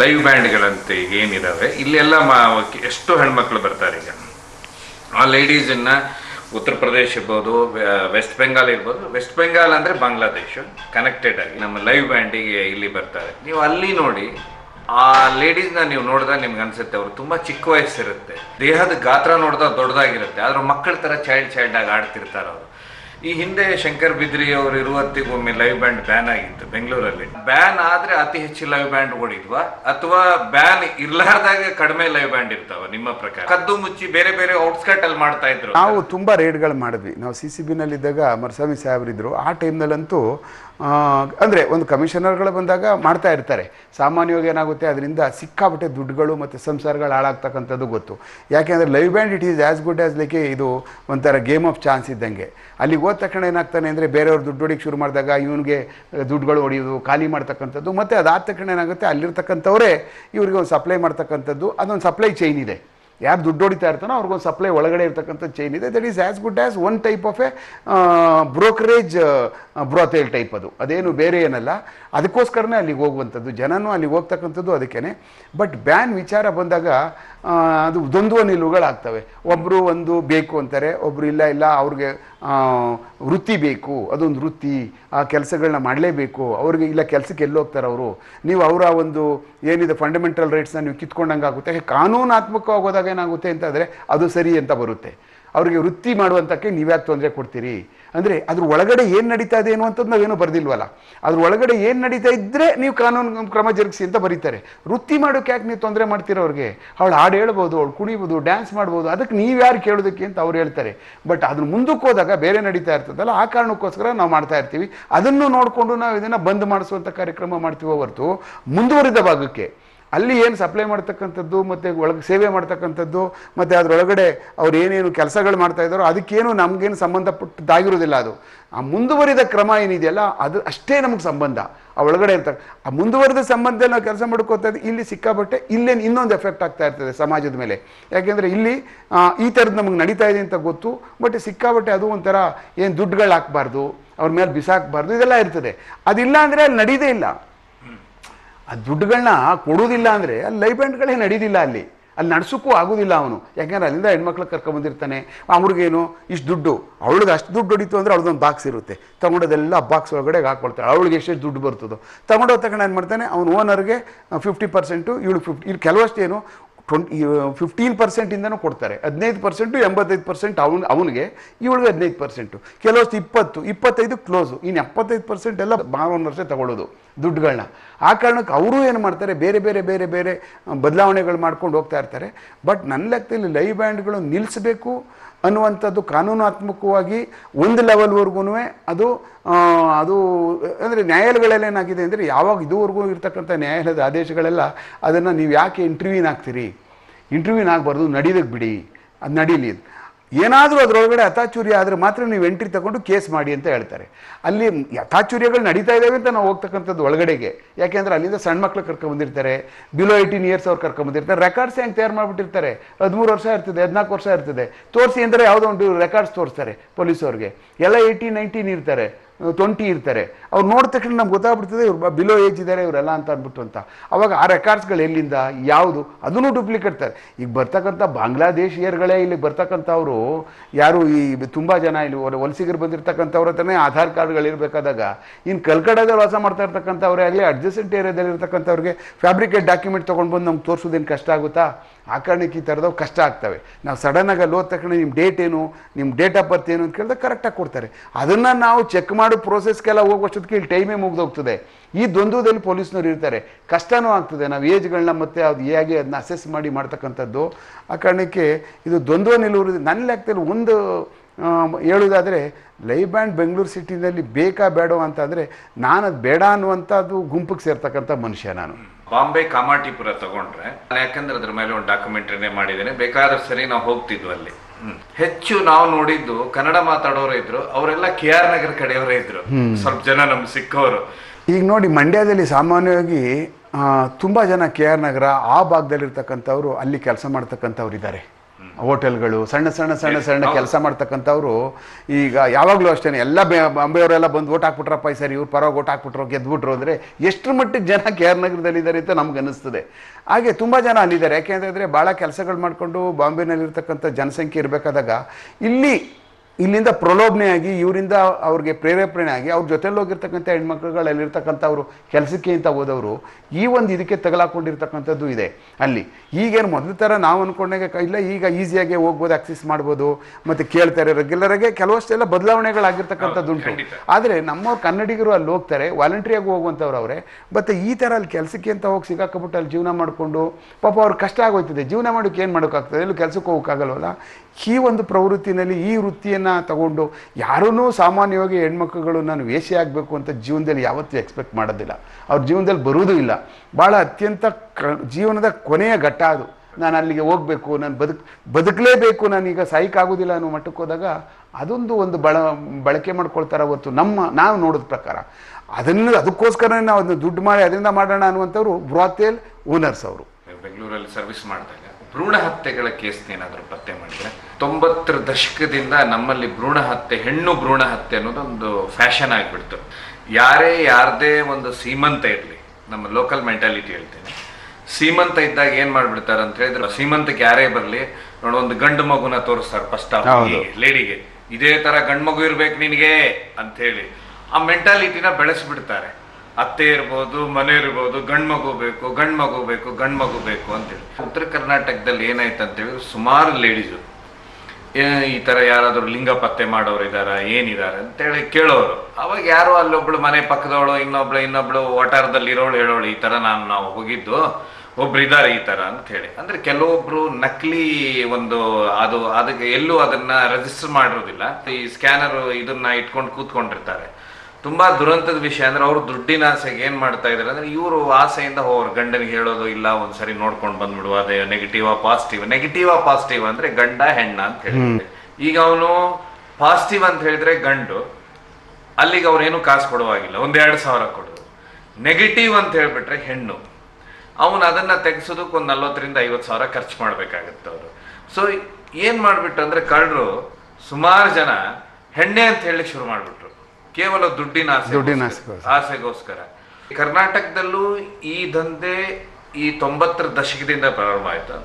Live ಬ್ಯಾಂಡ್ಗಳಂತೆ ಈಗ ಏನಿದಾವೆ ಇಲ್ಲೆಲ್ಲ ಎಷ್ಟು ಹೆಣ್ಮಕ್ಳು ಬರ್ತಾರೆ ಈಗ. ಆ ಲೇಡೀಸನ್ನ ಉತ್ತರ ಪ್ರದೇಶ ಇರ್ಬೋದು, ವೆಸ್ಟ್ ಬೆಂಗಾಲ್ ಇರ್ಬೋದು. ವೆಸ್ಟ್ ಬೆಂಗಾಲ್ ಅಂದರೆ ಬಾಂಗ್ಲಾದೇಶ ಕನೆಕ್ಟೆಡ್ ಆಗಿ ನಮ್ಮ ಲೈವ್ ಬ್ಯಾಂಡಿಗೆ ಇಲ್ಲಿ ಬರ್ತಾರೆ. ನೀವು ಅಲ್ಲಿ ನೋಡಿ ಆ ಲೇಡೀಸ್ನ ನೀವು ನೋಡಿದಾಗ ನಿಮ್ಗೆ ಅನ್ಸುತ್ತೆ ಅವ್ರು ತುಂಬ ಚಿಕ್ಕ ವಯಸ್ಸಿರುತ್ತೆ, ದೇಹದ ಗಾತ್ರ ನೋಡಿದಾಗ ದೊಡ್ಡದಾಗಿರುತ್ತೆ, ಆದ್ರೆ ಮಕ್ಕಳ ಥರ ಚೈಲ್ಡ್ ಆಗಿ ಆಡ್ತಿರ್ತಾರೆ ಅವರು. ಈ ಹಿಂದೆ ಶಂಕರ್ ಬಿದ್ರಿ ಅವರು ಇರುವತ್ತಿಗೊಮ್ಮೆ ಲೈವ್ ಬ್ಯಾಂಡ್ ಬ್ಯಾನ್ ಆಗಿತ್ತು ಬೆಂಗಳೂರಲ್ಲಿ. ಬ್ಯಾನ್ ಆದ್ರೆ ಅತಿ ಹೆಚ್ಚು ಲೈವ್ ಬ್ಯಾಂಡ್ ಓಡಿದ್ವಾ ಅಥವಾ ಬ್ಯಾನ್ ಇರ್ಲಾರ್ದಾಗ ಕಡಿಮೆ ಲೈವ್ ಬ್ಯಾಂಡ್ ಇರ್ತಾವ ನಿಮ್ಮ ಪ್ರಕಾರ? ಕದ್ದು ಮುಚ್ಚಿ ಬೇರೆ ಬೇರೆ ಔಟ್ಸ್ಕಟ್ ಅಲ್ಲಿ ಮಾಡ್ತಾ ಇದ್ರು. ನಾವು ತುಂಬಾ ರೇಡ್ಗಳು ಮಾಡಿದ್ವಿ. ನಾವು CCB ನಲ್ಲಿ ಇದ್ದಾಗ ಮರಸ್ವಾಮಿ ಸಾಹೇಬ್ರಿದ್ರು. ಆ ಟೈಮ್ನಲ್ಲಂತೂ ಅಂದರೆ ಒಂದು ಕಮಿಷನರ್ಗಳು ಬಂದಾಗ ಮಾಡ್ತಾ ಇರ್ತಾರೆ. ಸಾಮಾನ್ಯವಾಗಿ ಏನಾಗುತ್ತೆ, ಅದರಿಂದ ಸಿಕ್ಕಾಬಿಟ್ಟೆ ದುಡ್ಡುಗಳು ಮತ್ತು ಸಂಸಾರಗಳು ಹಾಳಾಗ್ತಕ್ಕಂಥದ್ದು ಗೊತ್ತು. ಯಾಕೆಂದರೆ live band it is as good as like ಇದು ಒಂಥರ ಗೇಮ್ ಆಫ್ ಚಾನ್ಸ್ ಇದ್ದಂಗೆ. ಅಲ್ಲಿಗೆ ಹೋದ ತಕ್ಷಣ ಏನಾಗ್ತಾನೆ ಅಂದರೆ ಬೇರೆಯವ್ರು ದುಡ್ಡು ಹೊಡಿಗೆ ಶುರು ಮಾಡಿದಾಗ ಇವನಿಗೆ ದುಡ್ಡುಗಳು ಹೊಡೆಯೋದು, ಖಾಲಿ ಮಾಡ್ತಕ್ಕಂಥದ್ದು. ಮತ್ತು ಅದಾದ ತಕ್ಷಣ ಏನಾಗುತ್ತೆ, ಅಲ್ಲಿರ್ತಕ್ಕಂಥವರೇ ಇವ್ರಿಗೆ ಒಂದು ಸಪ್ಲೈ ಮಾಡ್ತಕ್ಕಂಥದ್ದು. ಅದೊಂದು ಸಪ್ಲೈ ಚೈನ್ ಇದೆ. ಯಾರು ದುಡ್ಡು ಹೊಡಿತಾ ಇರ್ತಾನೋ ಅವ್ರಿಗೊಂದು ಸಪ್ಲೈ ಒಳಗಡೆ ಇರ್ತಕ್ಕಂಥ ಚೈನ್ ಇದೆ. That is as good as one type of a brokerage brothel type. ಅದೇನು ಬೇರೆ ಏನಲ್ಲ. ಅದಕ್ಕೋಸ್ಕರನೇ ಅಲ್ಲಿಗೆ ಹೋಗುವಂಥದ್ದು, ಜನನೂ ಅಲ್ಲಿಗೆ ಹೋಗ್ತಕ್ಕಂಥದ್ದು ಅದಕ್ಕೇ. ಬಟ್ ಬ್ಯಾನ್ ವಿಚಾರ ಬಂದಾಗ ಅದು ದ್ವಂದ್ವ ನಿಲುವುಗಳಾಗ್ತವೆ. ಒಬ್ಬರು ಒಂದು ಬೇಕು ಅಂತಾರೆ, ಒಬ್ಬರು ಇಲ್ಲ ಅವ್ರಿಗೆ ವೃತ್ತಿ ಬೇಕು, ಅದೊಂದು ವೃತ್ತಿ, ಆ ಕೆಲಸಗಳನ್ನ ಮಾಡಲೇಬೇಕು. ಅವ್ರಿಗೆ ಇಲ್ಲ ಕೆಲಸಕ್ಕೆ ಎಲ್ಲಿ ಹೋಗ್ತಾರೆ ಅವರು, ನೀವು ಅವರ ಒಂದು ಏನಿದೆ ಫಂಡಮೆಂಟಲ್ ರೈಟ್ಸ್ನ ನೀವು ಕಿತ್ಕೊಂಡಂಗೆ ಆಗುತ್ತೆ. ಕಾನೂನಾತ್ಮಕವಾಗಿ ಹೋದಾಗ ಏನಾಗುತ್ತೆ ಅಂತಂದರೆ ಅದು ಸರಿ ಅಂತ ಬರುತ್ತೆ. ಅವರಿಗೆ ವೃತ್ತಿ ಮಾಡುವಂಥಕ್ಕೆ ನೀವ್ಯಾಕೆ ತೊಂದರೆ ಕೊಡ್ತೀರಿ ಅಂದರೆ ಅದ್ರ ಒಳಗಡೆ ಏನು ನಡೀತಾ ಇದೆ ಅನ್ನುವಂಥದ್ದು ನಾವೇನೂ ಬರ್ದಿಲ್ವಲ್ಲ. ಅದ್ರ ಒಳಗಡೆ ಏನು ನಡೀತಾ ಇದ್ದರೆ ನೀವು ಕಾನೂನು ಕ್ರಮ ಜರುಗಿಸಿ ಅಂತ ಬರೀತಾರೆ. ವೃತ್ತಿ ಮಾಡೋಕೆ ಯಾಕೆ ನೀವು ತೊಂದರೆ ಮಾಡ್ತೀರೋ ಅವ್ರಿಗೆ? ಅವಳು ಹಾಡು ಹೇಳ್ಬೋದು, ಅವಳು ಕುಣಿಬೋದು, ಡ್ಯಾನ್ಸ್ ಮಾಡ್ಬೋದು, ಅದಕ್ಕೆ ನೀವು ಯಾರು ಕೇಳೋದಕ್ಕೆ ಅಂತ ಅವ್ರು ಹೇಳ್ತಾರೆ. ಬಟ್ ಅದ್ರ ಮುಂದಕ್ಕೆ ಹೋದಾಗ ಬೇರೆ ನಡೀತಾ ಇರ್ತದಲ್ಲ, ಆ ಕಾರಣಕ್ಕೋಸ್ಕರ ನಾವು ಮಾಡ್ತಾ ಇರ್ತೀವಿ. ಅದನ್ನು ನೋಡಿಕೊಂಡು ನಾವು ಇದನ್ನು ಬಂದ್ ಮಾಡಿಸುವಂಥ ಕಾರ್ಯಕ್ರಮ ಮಾಡ್ತೀವೋ ಹೊರತು ಮುಂದುವರಿದ ಭಾಗಕ್ಕೆ ಅಲ್ಲಿ ಏನು ಸಪ್ಲೈ ಮಾಡ್ತಕ್ಕಂಥದ್ದು ಮತ್ತು ಒಳಗೆ ಸೇವೆ ಮಾಡ್ತಕ್ಕಂಥದ್ದು ಮತ್ತು ಅದರೊಳಗಡೆ ಅವ್ರು ಏನೇನು ಕೆಲಸಗಳು ಮಾಡ್ತಾ ಇದ್ದಾರೋ ಅದಕ್ಕೇನು ನಮಗೇನು ಸಂಬಂಧಪಟ್ಟದ್ದಾಗಿರೋದಿಲ್ಲ. ಅದು ಆ ಮುಂದುವರಿದ ಕ್ರಮ ಏನಿದೆಯಲ್ಲ ಅದು ಅಷ್ಟೇ ನಮಗೆ ಸಂಬಂಧ. ಆ ಒಳಗಡೆ ಇರ್ತಕ್ಕ ಆ ಮುಂದುವರಿದ ಸಂಬಂಧದಲ್ಲಿ ನಾವು ಕೆಲಸ ಮಾಡ್ಕೋತಾ ಇದ್ದೀವಿ. ಇಲ್ಲಿ ಸಿಕ್ಕಾಬಟ್ಟೆ ಇಲ್ಲೇನು ಇನ್ನೊಂದು ಎಫೆಕ್ಟ್ ಆಗ್ತಾ ಇರ್ತದೆ ಸಮಾಜದ ಮೇಲೆ. ಯಾಕೆಂದರೆ ಇಲ್ಲಿ ಈ ಥರದ್ದು ನಮಗೆ ನಡೀತಾ ಇದೆ ಅಂತ ಗೊತ್ತು. ಬಟ್ ಸಿಕ್ಕಾಬಟ್ಟೆ ಅದು ಒಂಥರ ಏನು ದುಡ್ಡುಗಳು ಹಾಕಬಾರ್ದು, ಅವ್ರ ಮೇಲೆ ಬಿಸಾಕಬಾರ್ದು, ಇದೆಲ್ಲ ಇರ್ತದೆ. ಅದಿಲ್ಲ ಅಂದರೆ ಅಲ್ಲಿ ನಡೀದೇ ಇಲ್ಲ. ಆ ದುಡ್ಡುಗಳನ್ನ ಕೊಡೋದಿಲ್ಲ ಅಂದರೆ ಅಲ್ಲಿ ಲೈವ್ ಬ್ಯಾಂಡ್ಗಳೇ ನಡೀದಿಲ್ಲ. ಅಲ್ಲಿ ನಡೆಸೋಕ್ಕೂ ಆಗೋದಿಲ್ಲ ಅವನು. ಯಾಕೆಂದರೆ ಅಲ್ಲಿಂದ ಹೆಣ್ಮಕ್ಳು ಕರ್ಕೊಂಬಂದಿರ್ತಾನೆ. ಅವ್ರಿಗೇನು ಇಷ್ಟು ದುಡ್ಡು, ಅವಳಿಗೆ ಅಷ್ಟು ದುಡ್ಡು ಹೊಡಿತು ಅಂದರೆ ಅವಳದೊಂದು ಬಾಕ್ಸ್ ಇರುತ್ತೆ, ತೊಗೊಂಡೋದೆಲ್ಲ ಬಾಕ್ಸ್ ಒಳಗಡೆ ಹಾಕ್ಕೊಳ್ತಾಳೆ. ಅವಳಿಗೆ ಎಷ್ಟು ದುಡ್ಡು ಬರ್ತದೋ ತೊಗೊಂಡೋದ ತಕ್ಷಣ ಏನು ಮಾಡ್ತಾನೆ, ಅವನು ಓನರ್ಗೆ 50%, ಇವಳು 50. ಇಲ್ಲಿ ಕೆಲವಷ್ಟು ಏನು 15%ಇಂದನೂ ಕೊಡ್ತಾರೆ. 15%, 85% ಅವನಿಗೆ, ಇವಳಿಗೆ 15%, ಕೆಲವಷ್ಟು 20, 25 ಕ್ಲೋಸು. ಇನ್ನು 75% ಎಲ್ಲ ಮಾರೋನರ್ಸೇ ತಗೊಳ್ಳೋದು ದುಡ್ಡುಗಳನ್ನ. ಆ ಕಾರಣಕ್ಕೆ ಅವರು ಏನು ಮಾಡ್ತಾರೆ, ಬೇರೆ ಬೇರೆ ಬೇರೆ ಬೇರೆ ಬದಲಾವಣೆಗಳು ಮಾಡ್ಕೊಂಡು ಹೋಗ್ತಾ ಇರ್ತಾರೆ. ಬಟ್ ನನ್ನ ಲೆಕ್ಕದಲ್ಲಿ ಲೈವ್ ಬ್ಯಾಂಡ್ಗಳು ನಿಲ್ಲಿಸಬೇಕು ಅನ್ನುವಂಥದ್ದು ಕಾನೂನಾತ್ಮಕವಾಗಿ ಒಂದು ಲೆವೆಲ್ವರೆಗೂ ಅದು ಅದು ಅಂದರೆ ನ್ಯಾಯಾಲಯಗಳೆಲ್ಲ ಏನಾಗಿದೆ ಅಂದರೆ ಯಾವಾಗ ಇದುವರೆಗೂ ಇರ್ತಕ್ಕಂಥ ನ್ಯಾಯಾಲಯದ ಆದೇಶಗಳೆಲ್ಲ ಅದನ್ನು ನೀವು ಯಾಕೆ ಇಂಟರ್ವ್ಯೂನ್ ಆಗ್ತೀರಿ, ಇಂಟರ್ವ್ಯೂನ್ ಆಗಬಾರ್ದು, ನಡೀದಕ್ಕೆ ಬಿಡಿ, ಅದು ನಡೀಲಿ. ಏನಾದರೂ ಅದರೊಳಗಡೆ ಅತಾಚುರ್ಯ ಆದರೆ ಮಾತ್ರ ನೀವು ಎಂಟ್ರಿ ತಗೊಂಡು ಕೇಸ್ ಮಾಡಿ ಅಂತ ಹೇಳ್ತಾರೆ. ಅಲ್ಲಿ ಅತಾಚುರ್ಯಗಳು ನಡೀತಾ ಇದ್ದಾವೆ ಅಂತ ನಾವು ಹೋಗ್ತಕ್ಕಂಥದ್ದು ಒಳಗಡೆಗೆ. ಯಾಕೆಂದರೆ ಅಲ್ಲಿಂದ ಸಣ್ಣ ಮಕ್ಳು ಕರ್ಕೊಂಬಂದಿರ್ತಾರೆ, ಬಿಲೋ 18 ಇಯರ್ಸ್ ಅವ್ರು ಕರ್ಕೊಂಬಂದಿರ್ತಾರೆ. ರೆಕಾರ್ಡ್ಸ್ ಹೆಂಗೆ ತಯಾರು ಮಾಡಿಬಿಟ್ಟಿರ್ತಾರೆ. 13 ವರ್ಷ ಇರ್ತದೆ, 14 ವರ್ಷ ಇರ್ತದೆ. ತೋರಿಸಿ ಅಂದರೆ ಯಾವುದೋ ಒಂದು ರೆಕಾರ್ಡ್ಸ್ ತೋರಿಸ್ತಾರೆ ಪೊಲೀಸವ್ರಿಗೆ. ಎಲ್ಲ 18, 19 ಇರ್ತಾರೆ, 20 ಇರ್ತಾರೆ. ಅವ್ರು ನೋಡಿದ ತಕ್ಷಣ ನಮ್ಗೆ ಗೊತ್ತಾಗ್ಬಿಡ್ತದೆ ಇವ್ರು ಬಿಲೋ ಏಜ್ ಇದ್ದಾರೆ ಇವರೆಲ್ಲ ಅಂತ ಅಂದ್ಬಿಟ್ಟು ಅಂತ. ಅವಾಗ ಆ ರೆಕಾರ್ಡ್ಸ್ಗಳು ಎಲ್ಲಿಂದ ಯಾವುದು ಅದನ್ನು ಡೂಪ್ಲಿಕೇಟ್ ತಾರೆ. ಈಗ ಬರ್ತಕ್ಕಂಥ ಬಾಂಗ್ಲಾದೇಶಿಯರುಗಳೇ ಇಲ್ಲಿ ಬರ್ತಕ್ಕಂಥವ್ರು ಯಾರು ಈ ತುಂಬ ಜನ ಇಲ್ಲಿ ವಲಸಿಗರು ಬಂದಿರ್ತಕ್ಕಂಥವ್ರ ಹತ್ರನೇ ಆಧಾರ್ ಕಾರ್ಡ್ಗಳಿರಬೇಕಾದಾಗ ಇನ್ನು ಕಲ್ಕಡದಲ್ಲಿ ವಾಸ ಮಾಡ್ತಾ ಇರ್ತಕ್ಕಂಥವ್ರೇ ಆಗಲಿ, ಅಡ್ಜಸೆಂಟ್ ಏರಿಯಾದಲ್ಲಿ ಇರ್ತಕ್ಕಂಥವ್ರಿಗೆ ಫ್ಯಾಬ್ರಿಕೇಟ್ ಡಾಕ್ಯುಮೆಂಟ್ ತೊಗೊಂಡು ಬಂದು ನಮ್ಗೆ ತೋರಿಸೋದೇನು ಕಷ್ಟ ಆಗುತ್ತಾ? ಆ ಕಾರಣಕ್ಕೆ ಈ ಥರದವು ಕಷ್ಟ ಆಗ್ತವೆ. ನಾವು ಸಡನ್ನಾಗಿ ಅಲ್ಲಿ ಹೋದ ತಕ್ಷಣ ನಿಮ್ಮ ಡೇಟ್ ಏನು, ನಿಮ್ಮ ಡೇಟ್ ಆಫ್ ಬರ್ತ್ ಏನು ಅಂತ ಕೇಳಿದಾಗ ಕರೆಕ್ಟಾಗಿ ಕೊಡ್ತಾರೆ. ಅದನ್ನು ನಾವು ಚೆಕ್ ಮಾಡೋ ಪ್ರೋಸೆಸ್ಗೆಲ್ಲ ಹೋಗುವಷ್ಟೊತ್ತಿಗೆ ಇಲ್ಲಿ ಟೈಮೇ ಮುಗಿದೋಗ್ತದೆ. ಈ ದ್ವಂದ್ವದಲ್ಲಿ ಪೊಲೀಸ್ನವ್ರು ಇರ್ತಾರೆ, ಕಷ್ಟನೂ ಆಗ್ತದೆ. ನಾವು ಏಜ್ಗಳನ್ನ ಮತ್ತು ಅದು ಹೇಗೆ ಅದನ್ನ ಅಸೆಸ್ ಮಾಡಿ ಮಾಡ್ತಕ್ಕಂಥದ್ದು. ಆ ಕಾರಣಕ್ಕೆ ಇದು ದ್ವಂದ್ವ ನಿಲುವು. ನನ್ನ ಲೆಕ್ಕದಲ್ಲಿ ಒಂದು ಹೇಳೋದಾದರೆ ಲೈವ್ ಬ್ಯಾಂಡ್ ಬೆಂಗಳೂರು ಸಿಟಿನಲ್ಲಿ ಬೇಕಾ ಬೇಡೋ ಅಂತಂದರೆ ನಾನು ಅದು ಬೇಡ ಅನ್ನುವಂಥದ್ದು ಗುಂಪಿಗೆ ಸೇರ್ತಕ್ಕಂಥ ಮನುಷ್ಯ ನಾನು. ಬಾಂಬೆ ಕಾಮಾಟಿಪುರ ತಗೊಂಡ್ರೆ, ಯಾಕಂದ್ರೆ ಅದ್ರ ಮೇಲೆ ಒಂದು ಡಾಕ್ಯುಮೆಂಟ್ರಿನೇ ಮಾಡಿದ್ದೇನೆ, ಬೇಕಾದ್ರೆ ಸರಿ ನಾವು ಹೋಗ್ತಿದ್ವು ಅಲ್ಲಿ. ಹೆಚ್ಚು ನಾವು ನೋಡಿದ್ದು ಕನ್ನಡ ಮಾತಾಡೋರು ಇದ್ರು, ಅವರೆಲ್ಲ KR ನಗರ ಕಡೆಯವರೇ ಇದ್ರು, ಸ್ವಲ್ಪ ಜನ ನಮ್ಗೆ ಸಿಕ್ಕವರು. ಈಗ ನೋಡಿ ಮಂಡ್ಯದಲ್ಲಿ ಸಾಮಾನ್ಯವಾಗಿ ತುಂಬ ಜನ KR ನಗರ ಆ ಭಾಗದಲ್ಲಿರ್ತಕ್ಕಂಥವ್ರು ಅಲ್ಲಿ ಕೆಲಸ ಮಾಡ್ತಕ್ಕಂಥವ್ರು ಇದ್ದಾರೆ. ಹೋಟೆಲ್ಗಳು, ಸಣ್ಣ ಸಣ್ಣ ಸಣ್ಣ ಸಣ್ಣ ಕೆಲಸ ಮಾಡ್ತಕ್ಕಂಥವ್ರು ಈಗ ಯಾವಾಗಲೂ ಅಷ್ಟೇ ಎಲ್ಲ ಬಾಂಬೆಯವರೆಲ್ಲ ಬಂದು ಓಟ್ ಹಾಕ್ಬಿಟ್ರಪ್ಪ ಈ ಸರಿ ಇವ್ರು ಪರವಾಗಿ ಓಟ್ ಹಾಕ್ಬಿಟ್ರು ಗೆದ್ಬಿಟ್ರು ಅಂದರೆ ಎಷ್ಟರ ಮಟ್ಟಿಗೆ ಜನ ಕೆ ಆರ್ ನಗರದಲ್ಲಿದ್ದಾರೆ ಅಂತ ನಮ್ಗೆ ಅನ್ನಿಸ್ತದೆ. ಹಾಗೆ ತುಂಬ ಜನ ಅಲ್ಲಿದ್ದಾರೆ. ಯಾಕೆಂತಂದರೆ ಭಾಳ ಕೆಲಸಗಳು ಮಾಡಿಕೊಂಡು ಬಾಂಬೆನಲ್ಲಿರ್ತಕ್ಕಂಥ ಜನಸಂಖ್ಯೆ ಇರಬೇಕಾದಾಗ ಇಲ್ಲಿಂದ ಪ್ರಲೋಭನೆ ಆಗಿ ಇವರಿಂದ ಅವ್ರಿಗೆ ಪ್ರೇರೇಪಣೆ ಆಗಿ ಅವ್ರ ಜೊತೆಲಿ ಹೋಗಿರ್ತಕ್ಕಂಥ ಹೆಣ್ಮಕ್ಳುಗಳಲ್ಲಿರ್ತಕ್ಕಂಥವ್ರು ಕೆಲಸಕ್ಕೆ ಅಂತ ಹೋದವರು ಈ ಒಂದು ಇದಕ್ಕೆ ತಗಲಾಕೊಂಡಿರ್ತಕ್ಕಂಥದ್ದು ಇದೆ ಅಲ್ಲಿ. ಈಗೇನು ಮೊದಲ ಥರ ನಾವು ಅಂದ್ಕೊಂಡಾಗ ಇಲ್ಲ, ಈಗ ಈಸಿಯಾಗಿ ಹೋಗ್ಬೋದು, ಆಕ್ಸೆಸ್ ಮಾಡ್ಬೋದು, ಮತ್ತು ಕೇಳ್ತಾರೆ ರೆಗ್ಯುಲರಾಗೆ ಕೆಲವಷ್ಟೆಲ್ಲ ಬದಲಾವಣೆಗಳಾಗಿರ್ತಕ್ಕಂಥದ್ದುಂಟು. ಆದರೆ ನಮ್ಮವ್ರು ಕನ್ನಡಿಗರು ಅಲ್ಲಿ ಹೋಗ್ತಾರೆ, ವಾಲಂಟ್ರಿಯಾಗಿ ಹೋಗುವಂಥವ್ರು ಅವರೇ. ಮತ್ತು ಈ ಥರ ಅಲ್ಲಿ ಕೆಲಸಕ್ಕೆ ಅಂತ ಹೋಗಿ ಸಿಗಾಕಬಿಟ್ಟು ಅಲ್ಲಿ ಜೀವನ ಮಾಡಿಕೊಂಡು ಪಾಪ ಅವ್ರಿಗೆ ಕಷ್ಟ ಆಗೋಯ್ತದೆ. ಜೀವನ ಮಾಡೋಕ್ಕೆ ಏನು ಮಾಡೋಕ್ಕಾಗ್ತದೆ, ಎಲ್ಲೂ ಕೆಲಸಕ್ಕೆ ಹೋಗೋಕ್ಕಾಗಲ್ವಲ್ಲ. ಈ ಒಂದು ಪ್ರವೃತ್ತಿನಲ್ಲಿ ಈ ವೃತ್ತಿಯನ್ನು ತಗೊಂಡು ಯಾರೂ ಸಾಮಾನ್ಯವಾಗಿ ಹೆಣ್ಮಕ್ಳುಗಳು ನಾನು ವೇಷೆ ಆಗಬೇಕು ಅಂತ ಜೀವನದಲ್ಲಿ ಯಾವತ್ತೂ ಎಕ್ಸ್ಪೆಕ್ಟ್ ಮಾಡೋದಿಲ್ಲ. ಅವ್ರ ಜೀವನದಲ್ಲಿ ಬರುವುದೂ ಇಲ್ಲ. ಭಾಳ ಅತ್ಯಂತ ಜೀವನದ ಕೊನೆಯ ಘಟ್ಟ ಅದು. ನಾನು ಅಲ್ಲಿಗೆ ಹೋಗಬೇಕು, ನಾನು ಬದುಕಲೇಬೇಕು, ನಾನೀಗ ಸಾಯ್ಕಾಗೋದಿಲ್ಲ ಅನ್ನೋ ಮಟ್ಟಕ್ಕೆ ಹೋದಾಗ ಒಂದು ಬಳಕೆ ಮಾಡ್ಕೊಳ್ತಾರೆ ಹೊತ್ತು ನಾವು ನೋಡೋದ ಪ್ರಕಾರ. ಅದಕ್ಕೋಸ್ಕರ ನಾವು ಅದನ್ನು ದುಡ್ಡು ಮಾಡಿ ಅದರಿಂದ ಮಾಡೋಣ ಅನ್ನುವಂಥವ್ರು ಬ್ರಾಥೇಲ್ ಓನರ್ಸ್ ಅವರು. ಬೆಂಗಳೂರಲ್ಲಿ ಸರ್ವಿಸ್ ಮಾಡಿದಾಗ ಭ್ರೂಣ ಹತ್ಯೆಗಳ ಕೇಸ್ ಏನಾದರೂ ಪತ್ತೆ ಮಾಡಿದ್ರೆ 90ರ ದಶಕದಿಂದ ನಮ್ಮಲ್ಲಿ ಭ್ರೂಣ ಹತ್ಯೆ, ಹೆಣ್ಣು ಭ್ರೂಣ ಹತ್ಯೆ ಅನ್ನೋದೊಂದು ಫ್ಯಾಷನ್ ಆಗಿಬಿಡ್ತು. ಯಾರದೇ ಒಂದು ಸೀಮಂತ ಇರಲಿ, ನಮ್ಮ ಲೋಕಲ್ ಮೆಂಟಾಲಿಟಿ ಹೇಳ್ತೇನೆ, ಸೀಮಂತ ಇದ್ದಾಗ ಏನು ಮಾಡಿಬಿಡ್ತಾರೆ ಅಂತ ಹೇಳಿದ್ರೆ, ಸೀಮಂತಕ್ಕೆ ಯಾರೇ ಬರಲಿ ನೋಡು ಒಂದು ಗಂಡು ಮಗುನ ತೋರಿಸ್ತಾರೆ ಫಸ್ಟ್ ಲೇಡಿಗೆ, ಇದೇ ಥರ ಗಂಡು ಮಗು ಇರ್ಬೇಕು ನಿನಗೆ ಅಂತ ಹೇಳಿ ಆ ಮೆಂಟಾಲಿಟಿನ ಬೆಳೆಸ್ಬಿಡ್ತಾರೆ. ಅತ್ತೆ ಇರ್ಬೋದು, ಮನೆ ಇರ್ಬೋದು, ಗಂಡು ಮಗು ಬೇಕು, ಗಂಡು ಮಗು ಬೇಕು, ಗಂಡು ಮಗು ಬೇಕು ಅಂತೇಳಿ. ಉತ್ತರ ಕರ್ನಾಟಕದಲ್ಲಿ ಏನಾಯ್ತು ಅಂತೇಳಿ ಸುಮಾರು ಲೇಡೀಸು ಈ ಥರ ಯಾರಾದರೂ ಲಿಂಗ ಪತ್ತೆ ಮಾಡೋರು ಇದ್ದಾರಾ, ಏನಿದ್ದಾರೆ ಅಂತೇಳಿ ಕೇಳೋರು. ಅವಾಗ ಯಾರೋ ಅಲ್ಲೊಬ್ಳು ಮನೆ ಪಕ್ಕದವಳು, ಇನ್ನೊಬ್ಳು ವಟಾರದಲ್ಲಿ ಇರೋಳು ಹೇಳೋಳು, ಈ ಥರ ನಾವು ಹೋಗಿದ್ದು ಒಬ್ರು ಇದ್ದಾರೆ ಈ ಥರ ಅಂತ ಹೇಳಿ. ಅಂದರೆ ಕೆಲವೊಬ್ರು ನಕಲಿ ಅದಕ್ಕೆ ಎಲ್ಲೂ ಅದನ್ನ ರಿಜಿಸ್ಟರ್ ಮಾಡಿರೋದಿಲ್ಲ. ಈ ಸ್ಕ್ಯಾನರ್ ಇದನ್ನ ಇಟ್ಕೊಂಡು ಕೂತ್ಕೊಂಡಿರ್ತಾರೆ. ತುಂಬಾ ದುರಂತದ ವಿಷಯ ಅಂದ್ರೆ ಅವ್ರು ದುಡ್ಡಿನ ಆಸೆಗೆ ಏನ್ ಮಾಡ್ತಾ ಇದಾರೆ ಅಂದ್ರೆ, ಇವರು ಆಸೆಯಿಂದ ಅವ್ರ ಗಂಡನಿಗೆ ಹೇಳೋದು ಇಲ್ಲ, ಒಂದ್ಸರಿ ನೋಡ್ಕೊಂಡು ಬಂದ್ಬಿಡುವ, ಅದೇ ನೆಗೆಟಿವ್ ಪಾಸಿಟಿವ್ ಅಂದ್ರೆ ಗಂಡ ಹೆಣ್ಣ ಅಂತ ಹೇಳಿ. ಈಗ ಅವನು ಪಾಸಿಟಿವ್ ಅಂತ ಹೇಳಿದ್ರೆ ಗಂಡು, ಅಲ್ಲಿಗೆ ಅವ್ರೇನು ಕಾಸು ಕೊಡುವಾಗಿಲ್ಲ, 1,000-2,000 ಕೊಡೋದು. ನೆಗೆಟಿವ್ ಅಂತ ಹೇಳ್ಬಿಟ್ರೆ ಹೆಣ್ಣು, ಅವನು ಅದನ್ನ ತೆಗೆಸೋದಕ್ಕೆ ಒಂದು 40,000-50,000 ಖರ್ಚು ಮಾಡ್ಬೇಕಾಗತ್ತೆ ಅವರು. ಸೊ ಏನ್ ಮಾಡ್ಬಿಟ್ಟು ಅಂದ್ರೆ ಕಳ್ಳರು ಸುಮಾರು ಜನ ಹೆಣ್ಣೆ ಅಂತ ಹೇಳಿ ಶುರು ಮಾಡ್ಬಿಟ್ರು, ಕೇವಲ ದುಡ್ಡಿನ ಆಸೆಗೋಸ್ಕರ. ಕರ್ನಾಟಕದಲ್ಲೂ ಈ ದಂಧೆ ಈ 90ರ ದಶಕದಿಂದ ಪ್ರಾರಂಭ ಆಯ್ತು.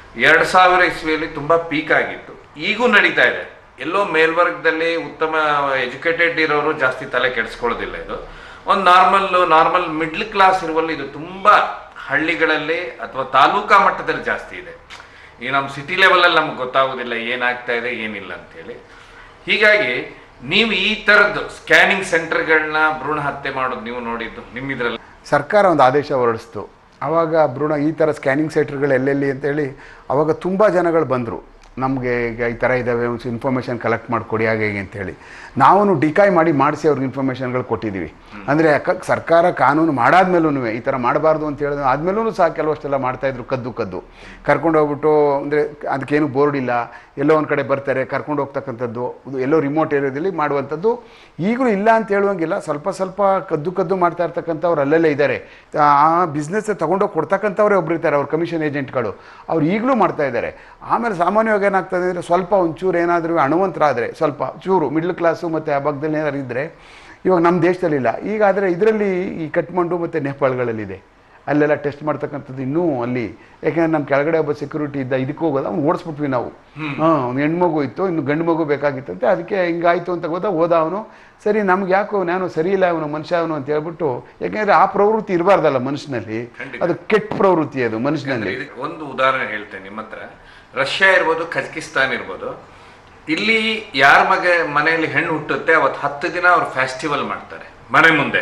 2000 ಇಸ್ವಿಯಲ್ಲಿ ತುಂಬಾ ಪೀಕ್ ಆಗಿತ್ತು, ಈಗೂ ನಡೀತಾ ಇದೆ. ಎಲ್ಲೋ ಮೇಲ್ವರ್ಗದಲ್ಲಿ ಉತ್ತಮ ಎಜುಕೇಟೆಡ್ ಇರೋರು ಜಾಸ್ತಿ ತಲೆ ಕೆಡಿಸ್ಕೊಳ್ಳೋದಿಲ್ಲ. ಇದು ಒಂದು ನಾರ್ಮಲ್ ಮಿಡ್ಲ್ ಕ್ಲಾಸ್ ಇರುವಲ್ಲಿ ಇದು ತುಂಬಾ ಹಳ್ಳಿಗಳಲ್ಲಿ ಅಥವಾ ತಾಲೂಕಾ ಮಟ್ಟದಲ್ಲಿ ಜಾಸ್ತಿ ಇದೆ. ಈ ನಮ್ಮ ಸಿಟಿ ಲೆವೆಲಲ್ಲಿ ನಮ್ಗೆ ಗೊತ್ತಾಗೋದಿಲ್ಲ ಏನಾಗ್ತಾ ಇದೆ ಏನಿಲ್ಲ ಅಂತೇಳಿ. ಹೀಗಾಗಿ ನೀವು ಈ ಥರದ್ದು ಸ್ಕ್ಯಾನಿಂಗ್ ಸೆಂಟರ್ಗಳನ್ನ ಭ್ರೂಣ ಹತ್ಯೆ ಮಾಡೋದು ನೀವು ನೋಡಿದ್ದು ನಿಮ್ಮಿದ್ರಲ್ಲಿ? ಸರ್ಕಾರ ಒಂದು ಆದೇಶ ಹೊರಡಿಸ್ತು. ಆವಾಗ ಈ ಥರ ಸ್ಕ್ಯಾನಿಂಗ್ ಸೆಂಟರ್ಗಳು ಎಲ್ಲೆಲ್ಲಿ ಅಂತೇಳಿ ಆವಾಗ ತುಂಬ ಜನಗಳು ಬಂದರು. ನಮಗೆ ಈಗ ಈ ಥರ ಇದ್ದಾವೆ, ಒಂದು ಇನ್ಫಾರ್ಮೇಷನ್ ಕಲೆಕ್ಟ್ ಮಾಡಿಕೊಡಿ ಹಾಗೆ ಹೇಗೆ ಅಂತೇಳಿ ನಾವು ಡಿಕಾಯ್ ಮಾಡಿಸಿ ಅವ್ರಿಗೆ ಇನ್ಫಾರ್ಮೇಷನ್ಗಳು ಕೊಟ್ಟಿದ್ದೀವಿ. ಅಂದರೆ ಸರ್ಕಾರ ಕಾನೂನು ಮಾಡಾದ್ಮೇಲೂ ಈ ಥರ ಮಾಡಬಾರ್ದು ಅಂತ ಹೇಳಿದ್ರೆ ಆದಮೇಲೂ ಸಹ ಕೆಲವಷ್ಟೆಲ್ಲ ಮಾಡ್ತಾಯಿದ್ರು. ಕದ್ದು ಕರ್ಕೊಂಡು ಹೋಗ್ಬಿಟ್ಟು, ಅಂದರೆ ಅದಕ್ಕೇನು ಬೋರ್ಡ್ ಇಲ್ಲ, ಎಲ್ಲೋ ಒಂದು ಕಡೆ ಬರ್ತಾರೆ ಕರ್ಕೊಂಡು ಹೋಗ್ತಕ್ಕಂಥದ್ದು, ಎಲ್ಲೋ ರಿಮೋಟ್ ಏರಿಯಾದಲ್ಲಿ ಮಾಡುವಂಥದ್ದು ಈಗಲೂ ಇಲ್ಲ ಅಂತ ಹೇಳುವಂಗಿಲ್ಲ. ಸ್ವಲ್ಪ ಕದ್ದು ಮಾಡ್ತಾ ಇರ್ತಕ್ಕಂಥವ್ರು ಅಲ್ಲೆಲ್ಲೇ ಇದ್ದಾರೆ. ಆ ಬಿಸ್ನೆಸ್ ತೊಗೊಂಡೋಗಿ ಕೊಡ್ತಕ್ಕಂಥವ್ರೇ ಒಬ್ರು ಇರ್ತಾರೆ, ಅವ್ರ ಕಮಿಷನ್ ಏಜೆಂಟ್ಗಳು, ಅವ್ರು ಈಗಲೂ ಮಾಡ್ತಾ ಇದ್ದಾರೆ. ಆಮೇಲೆ ಸಾಮಾನ್ಯವಾಗಿ ಏನಾಗ್ತದೆ ಅಂದರೆ, ಸ್ವಲ್ಪ ಒಂಚೂರು ಏನಾದರೂ ಹಣವಂತರಾದರೆ, ಸ್ವಲ್ಪ ಚೂರು ಮಿಡ್ಲ್ ಕ್ಲಾಸು ಮತ್ತು ಆ ಭಾಗದಲ್ಲಿ ಏನಾದ್ರು ಇದ್ದರೆ, ಇವಾಗ ನಮ್ಮ ದೇಶದಲ್ಲಿಲ್ಲ ಈಗ, ಆದರೆ ಇದರಲ್ಲಿ ಈ ಕಠ್ಮಂಡು ಮತ್ತು ನೇಪಾಳಗಳಲ್ಲಿದೆ. ಅಲ್ಲೆಲ್ಲ ಟೆಸ್ಟ್ ಮಾಡ್ತಕ್ಕಂಥದ್ದು ಇನ್ನೂ ಅಲ್ಲಿ. ಯಾಕೆಂದರೆ ನಮ್ಮ ಕೆಳಗಡೆ ಒಬ್ಬ ಸೆಕ್ಯೂರಿಟಿ ಇದ್ದ, ಇದಕ್ಕೆ ಹೋಗೋದು ಅವ್ನು ಓಡಿಸ್ಬಿಟ್ವಿ ನಾವು. ಒಂದು ಹೆಣ್ಮಗು ಇತ್ತು, ಇನ್ನು ಗಂಡು ಮಗು ಬೇಕಾಗಿತ್ತಂತೆ, ಅದಕ್ಕೆ ಹಿಂಗಾಯ್ತು ಅಂತ ಹೋದ ಅವನು. ಸರಿ, ನಮ್ಗೆ ಯಾಕೋ ನಾನು ಸರಿ ಇಲ್ಲ ಅವನು ಮನುಷ್ಯ ಅವನು ಅಂತ ಹೇಳ್ಬಿಟ್ಟು, ಯಾಕೆಂದರೆ ಆ ಪ್ರವೃತ್ತಿ ಇರಬಾರ್ದಲ್ಲ ಮನುಷ್ಯನಲ್ಲಿ, ಅದು ಕೆಟ್ಟ ಪ್ರವೃತ್ತಿ ಅದು ಮನುಷ್ಯನಲ್ಲಿ. ಒಂದು ಉದಾಹರಣೆ ಹೇಳ್ತೇನೆ ನಿಮ್ಮ ಹತ್ರ. ರಷ್ಯಾ ಇರ್ಬೋದು, ಕಜಕಿಸ್ತಾನ್ ಇರ್ಬೋದು, ಇಲ್ಲಿ ಯಾರ ಮನೆಯಲ್ಲಿ ಹೆಣ್ಣು ಹುಟ್ಟುತ್ತೆ ಅವತ್ತು 10 ದಿನ ಅವ್ರು ಫೆಸ್ಟಿವಲ್ ಮಾಡ್ತಾರೆ ಮನೆ ಮುಂದೆ.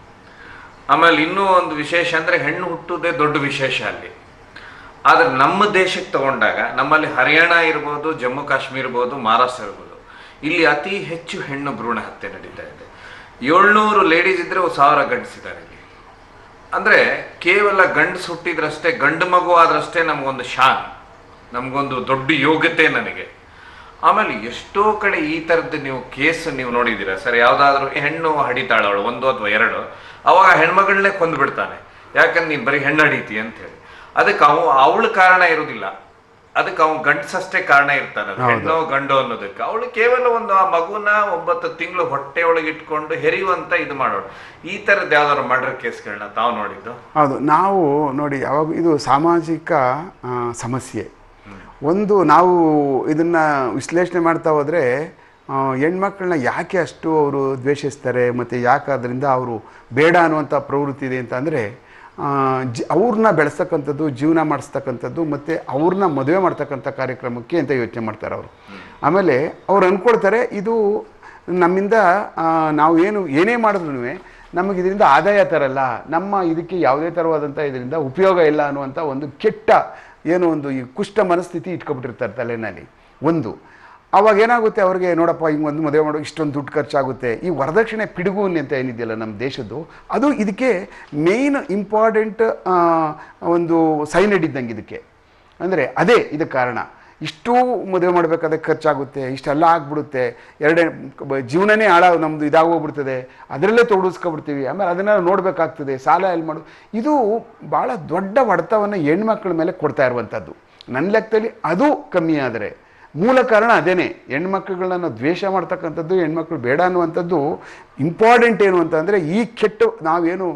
ಆಮೇಲೆ ಇನ್ನೂ ಒಂದು ವಿಶೇಷ ಅಂದರೆ, ಹೆಣ್ಣು ಹುಟ್ಟುವುದೇ ದೊಡ್ಡ ವಿಶೇಷ ಅಲ್ಲಿ. ಆದರೆ ನಮ್ಮ ದೇಶಕ್ಕೆ ತಗೊಂಡಾಗ ನಮ್ಮಲ್ಲಿ ಹರಿಯಾಣ ಇರ್ಬೋದು, ಜಮ್ಮು ಕಾಶ್ಮೀರ ಇರ್ಬೋದು, ಮಹಾರಾಷ್ಟ್ರ ಇರ್ಬೋದು, ಇಲ್ಲಿ ಅತಿ ಹೆಚ್ಚು ಹೆಣ್ಣು ಭ್ರೂಣ ಹತ್ಯೆ ನಡೀತಾ ಇದೆ. 700 ಲೇಡೀಸ್ ಇದ್ರೆ 1000 ಗಂಡಸಿದ್ದಾರೆ ಇಲ್ಲಿ. ಅಂದರೆ ಕೇವಲ ಗಂಡಸು ಹುಟ್ಟಿದ್ರಷ್ಟೇ, ಗಂಡು ಮಗು ಆದ್ರಷ್ಟೇ ನಮಗೊಂದು ಶಾನ್, ನಮಗೊಂದು ದೊಡ್ಡ ಯೋಗ್ಯತೆ ನನಗೆ. ಆಮೇಲೆ ಎಷ್ಟೋ ಕಡೆ ಈ ಥರದ್ದು ನೀವು ಕೇಸ್ ನೀವು ನೋಡಿದ್ದೀರಾ ಸರ್? ಯಾವುದಾದ್ರೂ ಹೆಣ್ಣು ಹಡಿತಾಳವಳು 1 ಅಥವಾ 2, ಅವಾಗ ಹೆಣ್ಮಗಳನ್ನೇ ಕೊಂದುಬಿಡ್ತಾನೆ, ಯಾಕಂದ್ರೆ ನೀನು ಬರೀ ಹೆಣ್ಣು ಹಡೀತಿ ಅಂತ ಹೇಳಿ. ಅದಕ್ಕೆ ಅವಳ ಕಾರಣ ಇರೋದಿಲ್ಲ, ಅದಕ್ಕೆ ಅವ್ನು ಗಂಡಸಷ್ಟೇ ಕಾರಣ ಇರ್ತಾನೆ, ಹೆಣ್ಣೋ ಗಂಡು ಅನ್ನೋದಕ್ಕೆ. ಅವಳು ಕೇವಲ ಒಂದು ಆ ಮಗುನ 9 ತಿಂಗಳು ಹೊಟ್ಟೆ ಒಳಗೆ ಇಟ್ಕೊಂಡು ಹೆರಿಯುವಂತ ಇದು ಮಾಡೋಳು. ಈ ತರದ್ ಯಾವ್ದಾದ್ರು ಮರ್ಡರ್ ಕೇಸ್ಗಳನ್ನ ತಾವು ನೋಡಿದ್ದು? ಹೌದು, ನಾವು ನೋಡಿ ಯಾವಾಗ ಇದು ಸಾಮಾಜಿಕ ಸಮಸ್ಯೆ. ಒಂದು ನಾವು ಇದನ್ನ ವಿಶ್ಲೇಷಣೆ ಮಾಡ್ತಾ ಹೋದ್ರೆ ಹೆಣ್ಮಕ್ಳನ್ನ ಯಾಕೆ ಅಷ್ಟು ಅವರು ದ್ವೇಷಿಸ್ತಾರೆ ಮತ್ತು ಯಾಕೆ ಅದರಿಂದ ಅವರು ಬೇಡ ಅನ್ನುವಂಥ ಪ್ರವೃತ್ತಿ ಇದೆ ಅಂತ ಅಂದರೆ ಅವ್ರನ್ನ ಬೆಳೆಸ್ತಕ್ಕಂಥದ್ದು, ಜೀವನ ಮಾಡಿಸ್ತಕ್ಕಂಥದ್ದು ಮತ್ತು ಅವ್ರನ್ನ ಮದುವೆ ಮಾಡ್ತಕ್ಕಂಥ ಕಾರ್ಯಕ್ರಮಕ್ಕೆ ಅಂತ ಯೋಚನೆ ಮಾಡ್ತಾರೆ ಅವರು. ಆಮೇಲೆ ಅವ್ರು ಅಂದ್ಕೊಳ್ತಾರೆ ಇದು ನಮ್ಮಿಂದ ನಾವು ಏನೇ ಮಾಡಿದ್ರು ನಮಗೆ ಇದರಿಂದ ಆದಾಯ ತರಲ್ಲ, ನಮ್ಮ ಇದಕ್ಕೆ ಯಾವುದೇ ಥರವಾದಂಥ ಇದರಿಂದ ಉಪಯೋಗ ಇಲ್ಲ ಅನ್ನುವಂಥ ಒಂದು ಕೆಟ್ಟ ಒಂದು ಈ ಕುಷ್ಟ ಮನಸ್ಥಿತಿ ಇಟ್ಕೊಬಿಟ್ಟಿರ್ತಾರೆ ತಲೆನಲ್ಲಿ ಒಂದು. ಅವಾಗ ಏನಾಗುತ್ತೆ ಅವ್ರಿಗೆ, ನೋಡಪ್ಪ ಹಿಂಗೆ ಒಂದು ಮದುವೆ ಮಾಡೋ ಇಷ್ಟೊಂದು ದುಡ್ಡು ಖರ್ಚಾಗುತ್ತೆ. ಈ ವರದಕ್ಷಿಣೆ ಪಿಡುಗು ಅಂತ ಏನಿದೆಯಲ್ಲ ನಮ್ಮ ದೇಶದ್ದು, ಅದು ಇದಕ್ಕೆ ಮೇಯ್ನ್ ಇಂಪಾರ್ಟೆಂಟ್ ಒಂದು ಸೈನೈಡ್ ಇದ್ದಂಗೆ ಇದಕ್ಕೆ. ಅಂದರೆ ಅದೇ ಇದಕ್ಕೆ ಕಾರಣ. ಇಷ್ಟು ಮದುವೆ ಮಾಡಬೇಕಾದ್ರೆ ಖರ್ಚಾಗುತ್ತೆ, ಇಷ್ಟೆಲ್ಲ ಆಗ್ಬಿಡುತ್ತೆ, ಜೀವನನೇ ನಮ್ಮದು ಇದಾಗೋಗ್ಬಿಡ್ತದೆ, ಅದರಲ್ಲೇ ತೊಡಗಿಸ್ಕೊಬಿಡ್ತೀವಿ, ಆಮೇಲೆ ಅದನ್ನು ನೋಡಬೇಕಾಗ್ತದೆ, ಸಾಲ ಎಲ್ಲಿ ಮಾಡೋದು. ಇದು ಭಾಳ ದೊಡ್ಡ ಹೊಡೆತವನ್ನು ಹೆಣ್ಮಕ್ಳ ಮೇಲೆ ಕೊಡ್ತಾ ಇರುವಂಥದ್ದು. ನನ್ನ ಲೆಕ್ಕದಲ್ಲಿ ಅದು ಕಮ್ಮಿ ಆದರೆ ಮೂಲ ಕಾರಣ ಅದೇನೆ. ಹೆಣ್ಮಕ್ಳುಗಳನ್ನ ದ್ವೇಷ ಮಾಡ್ತಕ್ಕಂಥದ್ದು, ಹೆಣ್ಮಕ್ಳು ಬೇಡ ಅನ್ನುವಂಥದ್ದು ಇಂಪಾರ್ಟೆಂಟ್ ಏನು ಅಂತಂದರೆ, ಈ ಕೆಟ್ಟ ನಾವೇನು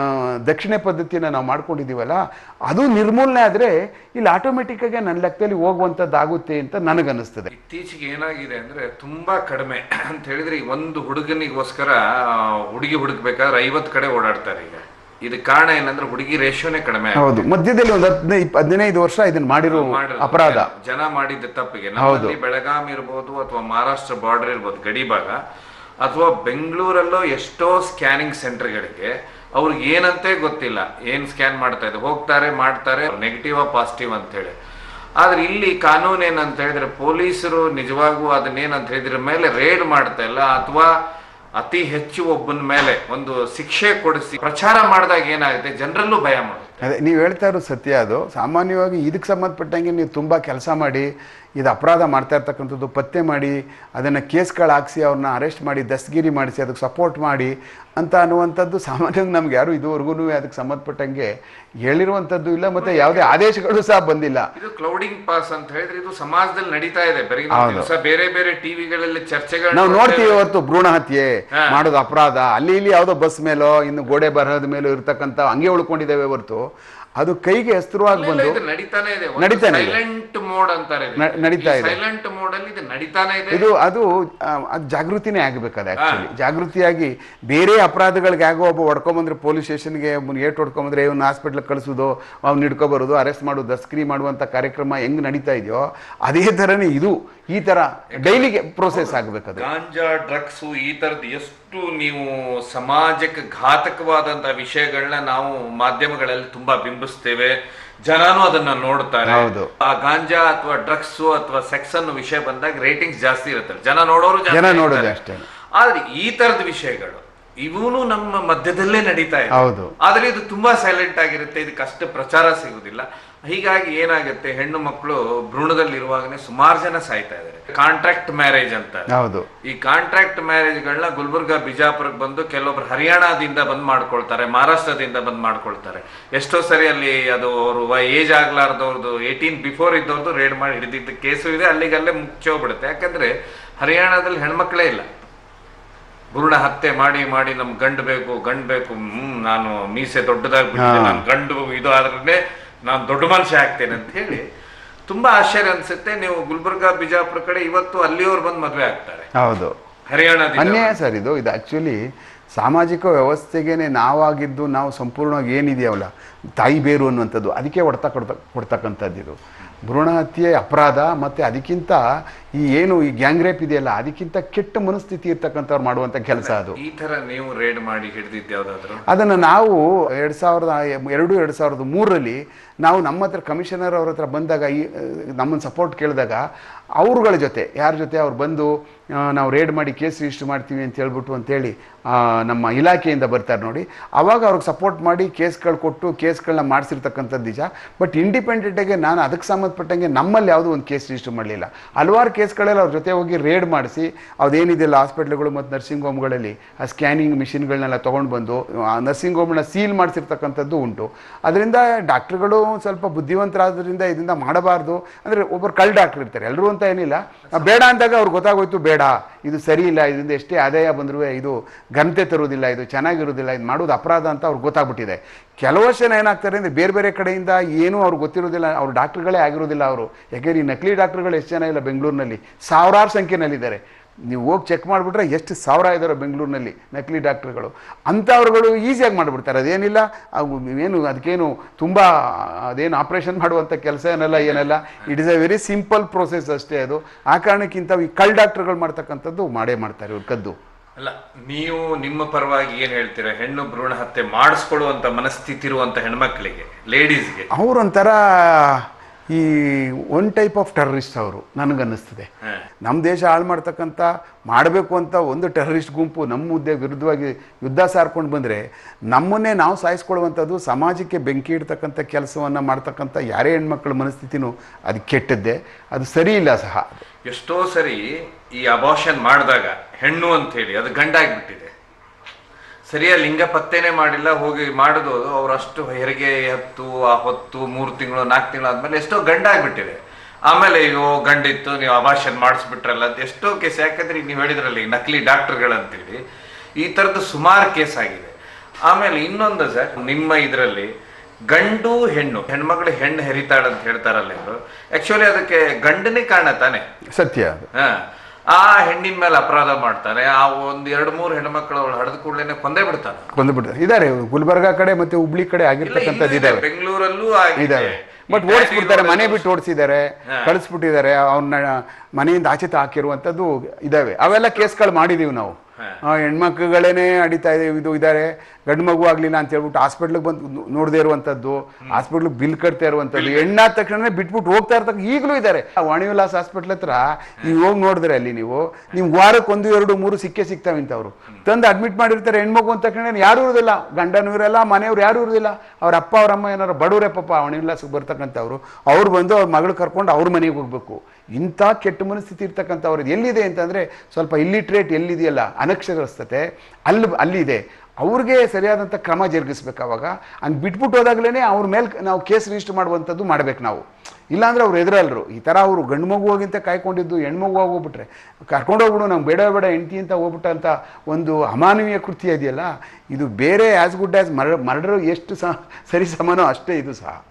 ದಕ್ಷಿಣ ಪದ್ಧತಿಯನ್ನು ನಾವು ಮಾಡ್ಕೊಂಡಿದ್ದೀವಲ್ಲ, ಅದು ನಿರ್ಮೂಲನೆ ಆದರೆ ಇಲ್ಲಿ ಆಟೋಮೆಟಿಕ್ಕಾಗಿ ನನ್ನ ಲೆಕ್ಕದಲ್ಲಿ ಹೋಗುವಂಥದ್ದಾಗುತ್ತೆ ಅಂತ ನನಗನ್ನಿಸ್ತದೆ. ಇತ್ತೀಚೆಗೆ ಏನಾಗಿದೆ ಅಂದರೆ ತುಂಬ ಕಡಿಮೆ ಅಂತ ಹೇಳಿದರೆ, ಒಂದು ಹುಡುಗನಿಗೋಸ್ಕರ ಹುಡುಗಿ ಹುಡುಕ್ಬೇಕಾದ್ರೆ 50 ಕಡೆ ಓಡಾಡ್ತಾರೆ ಈಗ. ಇದಕ್ಕೆ ಕಾರಣ ಏನಂದ್ರೆ ಹುಡುಗಿ ರೇಷಿಯೋನೇ ಕಡಿಮೆ. ಹೌದು, ಮಧ್ಯದಲ್ಲಿ ಒಂದು 15 ವರ್ಷ ಇದನ್ನ ಮಾಡಿರೋ ಅಪರಾಧ ಜನ ಮಾಡಿದ್ದ ತಪ್ಪಿಗೆ. ನಮ್ಮಲ್ಲಿ ಬೆಳಗಾವಿ ಇರ್ಬೋದು ಅಥವಾ ಮಹಾರಾಷ್ಟ್ರ ಬಾರ್ಡರ್ ಇರ್ಬೋದು, ಗಡಿ ಭಾಗ, ಅಥವಾ ಬೆಂಗಳೂರಲ್ಲೋ ಎಷ್ಟೋ ಸ್ಕ್ಯಾನಿಂಗ್ ಸೆಂಟರ್ಗಳಿಗೆ ಅವ್ರಿಗೆ ಏನಂತೆ ಗೊತ್ತಿಲ್ಲ, ಏನ್ ಸ್ಕ್ಯಾನ್ ಮಾಡ್ತಾ ಇದೆ, ಹೋಗ್ತಾರೆ ಮಾಡ್ತಾರೆ, ನೆಗೆಟಿವ್ ಪಾಸಿಟಿವ್ ಅಂತ ಹೇಳಿ. ಆದ್ರೆ ಇಲ್ಲಿ ಕಾನೂನು ಏನಂತ ಹೇಳಿದ್ರೆ, ಪೊಲೀಸರು ನಿಜವಾಗೂ ಅದನ್ನೇನಂತ ಹೇಳಿದ್ರ ಮೇಲೆ ರೇಡ್ ಮಾಡ್ತಾ ಇಲ್ಲ, ಅಥವಾ ಅತಿ ಹೆಚ್ಚು ಒಬ್ಬನ ಮೇಲೆ ಒಂದು ಶಿಕ್ಷೆ ಕೊಡಿಸಿ ಪ್ರಚಾರ ಮಾಡಿದಾಗ ಏನಾಗುತ್ತೆ, ಜನರಲ್ಲೂ ಭಯ ಮಾಡುತ್ತೆ. ಅದೇ ನೀವು ಹೇಳ್ತಾ ಇರೋದು ಸತ್ಯ. ಅದು ಸಾಮಾನ್ಯವಾಗಿ ಇದಕ್ಕೆ ಸಂಬಂಧಪಟ್ಟಂಗೆ ನೀವು ತುಂಬ ಕೆಲಸ ಮಾಡಿ, ಇದು ಅಪರಾಧ ಮಾಡ್ತಾ ಇರ್ತಕ್ಕಂಥದ್ದು ಪತ್ತೆ ಮಾಡಿ, ಅದನ್ನು ಕೇಸ್ಗಳು ಹಾಕಿಸಿ, ಅವ್ರನ್ನ ಅರೆಸ್ಟ್ ಮಾಡಿ, ದಸ್ತಗಿರಿ ಮಾಡಿಸಿ, ಅದಕ್ಕೆ ಸಪೋರ್ಟ್ ಮಾಡಿ ಅಂತ ಅನ್ನುವಂಥದ್ದು ಸಾಮಾನ್ಯವಾಗಿ ನಮ್ಗೆ ಯಾರು ಇದುವರೆಗೂ ಅದಕ್ಕೆ ಸಂಬಂಧಪಟ್ಟಂಗೆ ಹೇಳಿರುವಂಥದ್ದು ಇಲ್ಲ, ಮತ್ತೆ ಯಾವುದೇ ಆದೇಶಗಳು ಸಹ ಬಂದಿಲ್ಲ. ಇದು ಕ್ಲೌಡಿಂಗ್ ಪಾಸ್ ಅಂತ ಹೇಳಿದ್ರೆ ಇದು ಸಮಾಜದಲ್ಲಿ ನಡೀತಾ ಇದೆ. ಬೇರೆ ಬೇರೆ ಟಿವಿಗಳಲ್ಲಿ ಚರ್ಚೆಗಳು ನಾವು ನೋಡ್ತೀವಿ. ಹೊರತು ಭ್ರೂಣ ಹತ್ಯೆ ಮಾಡೋದು ಅಪರಾಧ ಅಲ್ಲಿ ಇಲ್ಲಿ ಯಾವುದೋ ಬಸ್ ಮೇಲೋ ಇನ್ನು ಗೋಡೆ ಬರಹದ ಮೇಲೋ ಇರ್ತಕ್ಕಂಥ ಹಂಗೆ ಉಳ್ಕೊಂಡಿದ್ದೇವೆ ಹೊರತು ಅದು ಕೈಗೆ ಅಸ್ತ್ರವಾಗಿ ಬಂದು ನಡೀತಾನೆ ಇದೆ. ಸೈಲೆಂಟ್ ಮೋಡ್ ಅಂತಾರೆ, ನಡೀತಾ ಇದೆ. ಸೈಲೆಂಟ್ ಮೋಡ್ ಅಲ್ಲಿ ಇದು ನಡೀತಾನೆ ಇದೆ. ಅದು ಜಾಗೃತಿನೇ ಆಗಬೇಕಾದ. ಆಕ್ಚುಲಿ ಜಾಗೃತಿಯಾಗಿ ಬೇರೆ ಅಪರಾಧಗಳಿಗೆ ಆಗೋ ಒಬ್ಬ ಹೊಡ್ಕೊಂಬಂದ್ರೆ ಪೊಲೀಸ್ ಸ್ಟೇಷನ್ಗೆ ಏಟ್ ಹೊಡ್ಕೊಂಬಂದ್ರೆ ಇವ್ನ ಹಾಸ್ಪಿಟ್ಲ್ ಕಳಿಸೋದು, ಅವ್ನು ಹಿಡ್ಕೊಬರೋದು, ಅರೆಸ್ಟ್ ಮಾಡೋದು, ದಸ್ಕರಿ ಮಾಡುವಂಥ ಕಾರ್ಯಕ್ರಮ ಹೆಂಗ್ ನಡೀತಾ ಇದೆಯೋ ಅದೇ ಥರನೇ ಇದು ಈ ಥರ ಡೈಲಿಗೆ ಪ್ರೋಸೆಸ್ ಆಗಬೇಕದು. ಗಾಂಜಾ, ಡ್ರಗ್ಸ್, ಈ ಥರದ್ದು ಎಷ್ಟು ನೀವು ಸಮಾಜಕ್ಕೆ ಘಾತಕವಾದಂಥ ವಿಷಯಗಳನ್ನ ನಾವು ಮಾಧ್ಯಮಗಳಲ್ಲಿ ತುಂಬಾ ಬಿಂಬಿಸ್ತೇವೆ, ಜನನು ಅದನ್ನ ನೋಡ್ತಾರೆ. ಆ ಗಾಂಜಾ ಅಥವಾ ಡ್ರಗ್ಸ್ ಅಥವಾ ಸೆಕ್ಸ್ ಅನ್ನೋ ವಿಷಯ ಬಂದಾಗ ರೇಟಿಂಗ್ಸ್ ಜಾಸ್ತಿ ಇರುತ್ತೆ, ಜನ ನೋಡೋರು ಅಷ್ಟೇ. ಆದ್ರೆ ಈ ತರದ ವಿಷಯಗಳು ಇವನು ನಮ್ಮ ಮಧ್ಯದಲ್ಲೇ ನಡೀತಾ ಇದೆ. ಆದ್ರೆ ಇದು ತುಂಬಾ ಸೈಲೆಂಟ್ ಆಗಿರುತ್ತೆ, ಇದಕ್ಕೆ ಅಷ್ಟು ಪ್ರಚಾರ ಸಿಗುದಿಲ್ಲ. ಹೀಗಾಗಿ ಏನಾಗುತ್ತೆ, ಹೆಣ್ಣು ಮಕ್ಕಳು ಭ್ರೂಣದಲ್ಲಿರುವಾಗನೇ ಸುಮಾರು ಜನ ಸಾಯ್ತಾ ಇದ್ದಾರೆ. ಕಾಂಟ್ರಾಕ್ಟ್ ಮ್ಯಾರೇಜ್ ಅಂತ. ಈ ಕಾಂಟ್ರಾಕ್ಟ್ ಮ್ಯಾರೇಜ್ಗಳನ್ನ ಗುಲ್ಬರ್ಗಾ, ಬಿಜಾಪುರಕ್ಕೆ ಬಂದು ಕೆಲವೊಬ್ರು ಹರಿಯಾಣದಿಂದ ಬಂದ್ ಮಾಡ್ಕೊಳ್ತಾರೆ, ಮಹಾರಾಷ್ಟ್ರದಿಂದ ಬಂದ್ ಮಾಡ್ಕೊಳ್ತಾರೆ. ಎಷ್ಟೋ ಸರಿ ಅಲ್ಲಿ ಅದು ಅವರು ಏಜ್ ಆಗ್ಲಾರ್ದವ್ರದ್ದು 18 ಬಿಫೋರ್ ಇದ್ದವ್ರದ್ದು ರೇಡ್ ಮಾಡಿ ಹಿಡಿದಿದ್ದ ಕೇಸು ಇದೆ. ಅಲ್ಲಿಗಲ್ಲೇ ಮುಚ್ಚೋಗ್ಬಿಡುತ್ತೆ. ಯಾಕಂದ್ರೆ ಹರಿಯಾಣದಲ್ಲಿ ಹೆಣ್ಮಕ್ಳೇ ಇಲ್ಲ. ಭ್ರೂಣ ಹತ್ಯೆ ಮಾಡಿ ಮಾಡಿ ನಮ್ ಗಂಡು ಬೇಕು, ನಾನು ಮೀಸೆ ದೊಡ್ಡದಾಗಿ ಬಿಡ್ತೇನೆ, ನಾನು ಗಂಡು ಇದು ಆದ್ರೆ ನಾನು ದೊಡ್ಡ ಮನುಷ್ಯ ಆಗ್ತೇನೆ ಅಂತ ಹೇಳಿ ತುಂಬಾ ಆಶ್ಚರ್ಯ ಅನ್ಸುತ್ತೆ. ನೀವು ಗುಲ್ಬರ್ಗಾ, ಬಿಜಾಪುರ ಕಡೆ ಇವತ್ತು ಅಲ್ಲಿಯವ್ರು ಬಂದು ಮದುವೆ ಆಗ್ತಾರೆ. ಹರಿಯಾಣದಿಂದ ಅನ್ಯಾಯ ಸರ್ ಇದು. ಆಕ್ಚುಲಿ ಸಾಮಾಜಿಕ ವ್ಯವಸ್ಥೆಗೇನೆ ನಾವಾಗಿದ್ದು ನಾವು ಸಂಪೂರ್ಣವಾಗಿ ಏನಿದೆಯವಲ್ಲ ತಾಯಿ ಬೇರು ಅನ್ನುವಂಥದ್ದು ಅದಕ್ಕೆ ಕೊಡ್ತಕ್ಕಂಥದ್ದು ಇದು. ಭ್ರೂಣ ಹತ್ಯೆ ಅಪರಾಧ, ಮತ್ತು ಅದಕ್ಕಿಂತ ಈ ಗ್ಯಾಂಗ್ ರೇಪ್ ಇದೆಯಲ್ಲ ಅದಕ್ಕಿಂತ ಕೆಟ್ಟ ಮನಸ್ಥಿತಿ ಇರ್ತಕ್ಕಂಥವ್ರು ಮಾಡುವಂಥ ಕೆಲಸ ಅದು. ಈ ಥರ ನೀವು ರೇಡ್ ಮಾಡಿ ಹಿಡಿದಿದ್ದು ಯಾವುದಾದ್ರು? ಅದನ್ನು ನಾವು 2002-2003 ನಾವು ನಮ್ಮ ಹತ್ರ ಕಮಿಷನರ್ ಅವ್ರ ಹತ್ರ ಬಂದಾಗ ನಮ್ಮನ್ನು ಸಪೋರ್ಟ್ ಕೇಳಿದಾಗ ಅವ್ರುಗಳ ಜೊತೆ ಯಾರ ಜೊತೆ ಅವ್ರು ಬಂದು ನಾವು ರೇಡ್ ಮಾಡಿ ಕೇಸ್ ರಿಜಿಸ್ಟರ್ ಮಾಡ್ತೀವಿ ಅಂತ ಹೇಳ್ಬಿಟ್ಟು ಅಂತೇಳಿ ನಮ್ಮ ಇಲಾಖೆಯಿಂದ ಬರ್ತಾರೆ ನೋಡಿ, ಆವಾಗ ಅವ್ರಿಗೆ ಸಪೋರ್ಟ್ ಮಾಡಿ ಕೇಸ್ಗಳು ಕೊಟ್ಟು ಕೇಸ್ಗಳನ್ನ ಮಾಡಿಸಿರ್ತಕ್ಕಂಥದ್ದು ನಿಜ. ಬಟ್ ಇಂಡಿಪೆಂಡೆಂಟಾಗಿ ನಾನು ಅದಕ್ಕೆ ಸಂಬಂಧಪಟ್ಟಂಗೆ ನಮ್ಮಲ್ಲಿ ಯಾವುದೂ ಒಂದು ಕೇಸ್ ರಿಜಿಸ್ಟರ್ ಮಾಡಲಿಲ್ಲ. ಹಲವಾರು ಕೇಸ್ಗಳೆಲ್ಲ ಅವ್ರ ಜೊತೆ ಹೋಗಿ ರೇಡ್ ಮಾಡಿಸಿ ಅದೇನಿದೆಯಲ್ಲ ಹಾಸ್ಪಿಟ್ಲ್ಗಳು ಮತ್ತು ನರ್ಸಿಂಗ್ ಹೋಮ್ಗಳಲ್ಲಿ ಆ ಸ್ಕ್ಯಾನಿಂಗ್ ಮಿಷಿನ್ಗಳನ್ನೆಲ್ಲ ತೊಗೊಂಡು ಬಂದು ಆ ನರ್ಸಿಂಗ್ ಹೋಮ್ನ ಸೀಲ್ ಮಾಡಿಸಿರ್ತಕ್ಕಂಥದ್ದು ಉಂಟು. ಅದರಿಂದ ಡಾಕ್ಟ್ರುಗಳು ಸ್ವಲ್ಪ ಬುದ್ಧಿವಂತರಾದ್ರಿಂದ ಇದರಿಂದ ಮಾಡಬಾರ್ದು. ಅಂದರೆ ಒಬ್ಬರು ಕಳ್ಳ ಡಾಕ್ಟ್ರ್ ಇರ್ತಾರೆ, ಎಲ್ಲರೂ ಅಂತ ಏನಿಲ್ಲ. ಬೇಡ ಅಂದಾಗ ಅವ್ರಿಗೆ ಗೊತ್ತಾಗೋಯ್ತು, ಬೇಡ ಇದು ಸರಿ ಇಲ್ಲ, ಇದರಿಂದ ಎಷ್ಟೇ ಆದಾಯ ಬಂದರೂ ಇದು ಘನತೆ ತರುವುದಿಲ್ಲ, ಇದು ಚೆನ್ನಾಗಿರೋದಿಲ್ಲ, ಇದು ಮಾಡೋದು ಅಪರಾಧ ಅಂತ ಅವ್ರಿಗೆ ಗೊತ್ತಾಗ್ಬಿಟ್ಟಿದೆ. ಕೆಲವು ಜನ ಏನಾಗ್ತಾರೆ ಅಂದರೆ ಬೇರೆ ಬೇರೆ ಕಡೆಯಿಂದ ಏನೂ ಅವ್ರಿಗೆ ಗೊತ್ತಿರೋದಿಲ್ಲ, ಅವ್ರು ಡಾಕ್ಟ್ರುಗಳೇ ಆಗಿರೋದಿಲ್ಲ ಅವರು. ಯಾಕೆಂದರೆ ಈ ನಕಲಿ ಡಾಕ್ಟ್ರುಗಳು ಎಷ್ಟು ಜನ ಇಲ್ಲ ಬೆಂಗಳೂರಿನಲ್ಲಿ, ಸಾವಿರಾರು ಸಂಖ್ಯೆನಲ್ಲಿದ್ದಾರೆ. ನೀವು ಹೋಗಿ ಚೆಕ್ ಮಾಡಿಬಿಟ್ರೆ ಎಷ್ಟು ಸಾವಿರ ಇದ್ದಾರೋ ಬೆಂಗಳೂರಿನಲ್ಲಿ ನಕಲಿ ಡಾಕ್ಟ್ರುಗಳು. ಅಂಥವ್ರುಗಳು ಈಸಿಯಾಗಿ ಮಾಡಿಬಿಡ್ತಾರೆ. ಅದೇನಿಲ್ಲ, ಏನು ಅದಕ್ಕೇನು ತುಂಬ ಅದೇನು ಆಪ್ರೇಷನ್ ಮಾಡುವಂಥ ಕೆಲಸ ಏನಲ್ಲ. It is a very simple process ಅಷ್ಟೇ ಅದು. ಆ ಕಾರಣಕ್ಕಿಂತ ಈ ಕಳ್ಳ ಡಾಕ್ಟ್ರುಗಳು ಮಾಡ್ತಕ್ಕಂಥದ್ದು ಮಾಡೇ ಮಾಡ್ತಾರೆ ಇವ್ರು ಕದ್ದು. ಅಲ್ಲ, ನೀವು ನಿಮ್ಮ ಪರವಾಗಿ ಏನು ಹೇಳ್ತೀರಾ? ಹೆಣ್ಣು ಭ್ರೂಣ ಹತ್ಯೆ ಮಾಡಿಸ್ಕೊಳ್ಳುವಂಥ ಮನಸ್ಥಿತಿ ಇರುವಂಥ ಹೆಣ್ಮಕ್ಳಿಗೆ, ಲೇಡೀಸ್ಗೆ ಅವರೊಂಥರ ಈ ಒನ್ ಟೈಪ್ ಆಫ್ ಟೆರರಿಸ್ಟ್ ಅವರು ನನಗನ್ನಿಸ್ತದೆ. ನಮ್ಮ ದೇಶ ಹಾಳು ಮಾಡ್ತಕ್ಕಂಥ ಮಾಡಬೇಕು ಅಂತ ಒಂದು ಟೆರರಿಸ್ಟ್ ಗುಂಪು ನಮ್ಮ ಹುದ್ದೆ ವಿರುದ್ಧವಾಗಿ ಯುದ್ಧ ಸಾರ್ಕೊಂಡು ಬಂದರೆ ನಮ್ಮನ್ನೇ ನಾವು ಸಾಯಿಸ್ಕೊಳ್ಳುವಂಥದ್ದು, ಸಮಾಜಕ್ಕೆ ಬೆಂಕಿ ಇಡ್ತಕ್ಕಂಥ ಕೆಲಸವನ್ನು ಮಾಡ್ತಕ್ಕಂಥ ಯಾರೇ ಹೆಣ್ಮಕ್ಳ ಮನಸ್ಥಿತಿನೂ ಅದು ಕೆಟ್ಟದ್ದೇ, ಅದು ಸರಿ ಇಲ್ಲ ಸಹ. ಎಷ್ಟೋ ಸರಿ ಈ ಅಬಾರ್ಷನ್ ಮಾಡಿದಾಗ ಹೆಣ್ಣು ಅಂತ ಹೇಳಿ ಅದು ಗಂಡಾಗಿಬಿಟ್ಟಿದೆ, ಸರಿಯಾಗಿ ಲಿಂಗ ಪತ್ತೆನೇ ಮಾಡಿಲ್ಲ, ಹೋಗಿ ಮಾಡೋದು ಅವರಷ್ಟು ಹೆರಿಗೆ ಹೊತ್ತು 3 ತಿಂಗಳು 4 ತಿಂಗಳು ಆದ್ಮೇಲೆ ಎಷ್ಟೋ ಗಂಡಾಗ್ಬಿಟ್ಟಿದೆ. ಆಮೇಲೆ ಅಯ್ಯೋ ಗಂಡಿತ್ತು, ನೀವು ಅಬಾರ್ಷನ್ ಮಾಡಿಸ್ಬಿಟ್ರಲ್ಲ ಅಂತ ಎಷ್ಟೋ ಕೇಸ್. ಯಾಕಂದ್ರೆ ನೀವು ಹೇಳಿದ್ರಲ್ಲಿ ನಕಲಿ ಡಾಕ್ಟರ್ಗಳಂತೇಳಿ ಈ ಥರದ್ದು ಸುಮಾರು ಕೇಸ್ ಆಗಿದೆ. ಆಮೇಲೆ ಇನ್ನೊಂದು ಸರ್, ನಿಮ್ಮ ಇದರಲ್ಲಿ ಗಂಡು ಹೆಣ್ಮಗಳು ಹೆಣ್ಣು ಹೆರಿತಾಳಂತ ಹೇಳ್ತಾರಲ್ಲ ಇವರು, ಆಕ್ಚುಲಿ ಅದಕ್ಕೆ ಗಂಡನೇ ಕಾರಣ ತಾನೆ? ಸತ್ಯ. ಆ ಹೆಣ್ಣಿನ ಮೇಲೆ ಅಪರಾಧ ಮಾಡ್ತಾನೆ, ಆ 1-2-3 ಹೆಣ್ಮಕ್ಳು ಅವಳು ಹಡೆದ ಕೂಡಲೇ ಕೊಂದೇ ಬಿಡ್ತಾನೆ. ಇದಾರೆ ಗುಲ್ಬರ್ಗಾ ಕಡೆ ಮತ್ತೆ ಹುಬ್ಳಿ ಕಡೆ ಆಗಿರ್ತಕ್ಕಂಥದ್ದು ಇದಾವೆ, ಬೆಂಗಳೂರಲ್ಲೂ ಇದಾವೆ. ಬಟ್ ಓಡಿಸ್ಬಿಡ್ತಾರೆ, ಮನೆ ಬಿಟ್ಟು ಓಡಿಸಿದ್ದಾರೆ, ಕಳಿಸ್ಬಿಟ್ಟಿದ್ದಾರೆ, ಅವ್ರನ್ನ ಮನೆಯಿಂದ ಆಚೆ ಹಾಕಿರುವಂಥದ್ದು ಇದಾವೆ. ಅವೆಲ್ಲ ಕೇಸ್ಗಳು ಮಾಡಿದೀವಿ ನಾವು. ಹೆಣ್ಮಕ್ಳುಗಳೇನೆ ಅಡಿತಾ ಇದು ಇದ್ದಾರೆ, ಗಂಡು ಮಗು ಆಗಲಿಲ್ಲ ಅಂತ ಹೇಳ್ಬಿಟ್ಟು ಹಾಸ್ಪಿಟ್ಲಿಗೆ ಬಂದು ನೋಡದೇ ಇರುವಂಥದ್ದು, ಹಾಸ್ಪಿಟ್ಲಿಗೆ ಬಿಲ್ ಕಟ್ತಾ ಇರುವಂಥದ್ದು, ಹೆಣ್ಣಾದ ತಕ್ಷಣ ಬಿಟ್ಬಿಟ್ಟು ಹೋಗ್ತಾ ಇರ್ತಕ್ಕ ಈಗಲೂ ಇದ್ದಾರೆ. ವಾಣಿವಿಲಾಸ್ ಹಾಸ್ಪಿಟ್ಲ್ ಹತ್ರ ನೀವು ಹೋಗಿ ನೋಡಿದ್ರೆ ಅಲ್ಲಿ ನಿಮ್ಗೆ ವಾರಕ್ಕೆ 1-2-3 ಸಿಗ್ತಾವೆ ಇಂಥವ್ರು ತಂದು ಅಡ್ಮಿಟ್ ಮಾಡಿರ್ತಾರೆ. ಹೆಣ್ಮಗು ಅಂತ ತಕ್ಷಣ ಯಾರು ಇರೋದಿಲ್ಲ, ಗಂಡನೂ ಇರಲ್ಲ, ಮನೆಯವ್ರು ಯಾರು ಇರೋದಿಲ್ಲ. ಅವ್ರ ಅಪ್ಪ ಅವ್ರಮ್ಮ ಏನಾರು ಬಡವರೇ ಪಾಪ ವಾಣಿವಿಲಾಸ್ಗೆ ಬರ್ತಕ್ಕಂಥವ್ರು, ಅವ್ರು ಬಂದು ಅವ್ರ ಮಗಳು ಕರ್ಕೊಂಡು ಅವ್ರ ಮನೆಗೆ ಹೋಗ್ಬೇಕು. ಇಂಥ ಕೆಟ್ಟ ಮನಸ್ಥಿತಿ ಇರ್ತಕ್ಕಂಥವ್ರದ್ದು ಎಲ್ಲಿದೆ ಅಂತಂದರೆ, ಸ್ವಲ್ಪ ಇಲ್ಲಿಟ್ರೇಟ್ ಎಲ್ಲಿದೆಯಲ್ಲ, ಅನಕ್ಷರಸ್ಥತೆ ಅಲ್ಲಿದೆ. ಅವ್ರಿಗೆ ಸರಿಯಾದಂಥ ಕ್ರಮ ಜರುಗಿಸ್ಬೇಕು. ಅವಾಗ ಹಂಗೆ ಬಿಟ್ಬಿಟ್ಟು ಹೋದಾಗಲೇ ಅವ್ರ ಮೇಲೆ ನಾವು ಕೇಸ್ ರಿಜಿಸ್ಟರ್ ಮಾಡುವಂಥದ್ದು ಮಾಡ್ಬೇಕು ನಾವು. ಇಲ್ಲಾಂದರೆ ಅವ್ರು ಎದುರಲ್ಲರು ಈ ಥರ ಅವರು ಗಂಡು ಮಗುವಾಗಿಂತ ಕಾಯ್ಕೊಂಡಿದ್ದು ಹೆಣ್ಮಗು ಹೋಗ್ಬಿಟ್ರೆ ಕರ್ಕೊಂಡು ಹೋಗ್ಬಿಡು, ನಮ್ಗೆ ಬೇಡ ಹೆಂಡತಿ ಅಂತ ಹೋಗ್ಬಿಟ್ಟಂಥ ಒಂದು ಅಮಾನವೀಯ ಕೃತ್ಯ ಇದೆಯಲ್ಲ, ಇದು ಬೇರೆ ಆ್ಯಸ್ ಗುಡ್ ಆ್ಯಸ್ ಮರ್ಡರ್ ಎಷ್ಟು ಸರಿ ಸಮಾನೋ ಅಷ್ಟೇ ಇದು ಸಹ.